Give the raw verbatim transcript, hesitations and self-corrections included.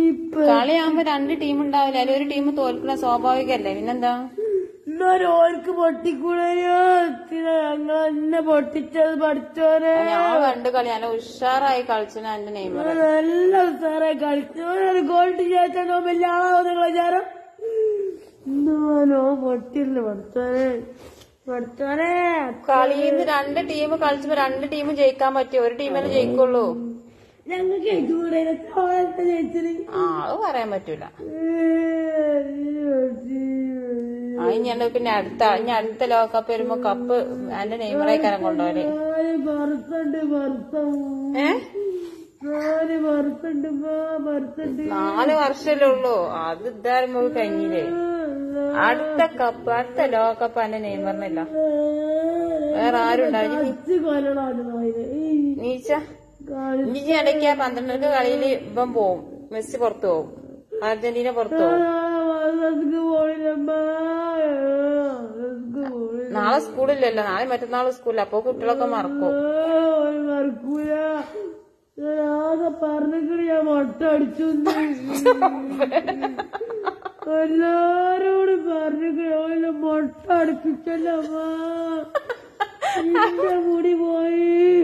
കളിയാകുമ്പോ രണ്ട് ടീം ഉണ്ടാവില്ല, അല്ലെങ്കിൽ ഒരു ടീം തോൽക്കണ സ്വാഭാവികല്ലേ, പിന്നെന്താ? ഓർക്ക് പൊട്ടിക്കൂടെയോ? ഞങ്ങൾ എന്നെ പൊട്ടിച്ചത് പഠിച്ചോരെ. ഞാൻ കണ്ട് കളി നല്ല ഉഷാറായി കളിച്ചു എന്റെ നെയ്മർ, നല്ല ഉഷാറായി കളിച്ചോരെ. ഗോൾഡ് ചേച്ചോ വല്ലാതെ നിങ്ങളെ വിചാരം എന്തോ പൊട്ടില്ല പഠിച്ചോരെ പഠിച്ചോരെ. കളിന്ന് രണ്ട് ടീം കളിച്ചപ്പോ രണ്ട് ടീം ജയിക്കാൻ പറ്റിയ, ഒരു ടീമല്ലേ ജയിക്കുള്ളൂ. ഞങ്ങൾക്ക് ജയിച്ചുകൂടെ? ജയിച്ചത് ആ അത് പറയാൻ പറ്റൂല. ആ ഇനി പിന്നെ അടുത്ത ഇനി അടുത്ത ലോകകപ്പ് വരുമ്പോ കപ്പ് എന്റെ നെയ്മറേക്കാരം കൊണ്ടുപോല്. ഏ നാല് വർഷല്ലേ ഉള്ളൂ, അത് ഇതാരും കഴിഞ്ഞില്ലേ. അടുത്ത കപ്പ് അടുത്ത ലോകകപ്പ് എന്റെ നെയ്മറിനില്ല, വേറെ ആരും ഉണ്ടാവും. നീച്ച ഇനി ഇടയ്ക്ക് പന്ത്രണ്ടരക്ക് കളിയില് ഇപ്പം പോവും, മെസ്സി പുറത്തു പോവും, അർജന്റീന പുറത്തു പോവും. നാളെ സ്കൂളില്ലല്ലോ, നാളെ മറ്റന്നാള് സ്കൂളില്ല, അപ്പൊ കുട്ടികളൊക്കെ മറക്കും. മറക്കൂല. ആകെ പറഞ്ഞിട്ട് ഞാൻ മൊട്ട അടിച്ചു, എല്ലാരോടും പറഞ്ഞു മൊട്ട അടിപ്പിച്ചല്ലോ. മുടി പോയി.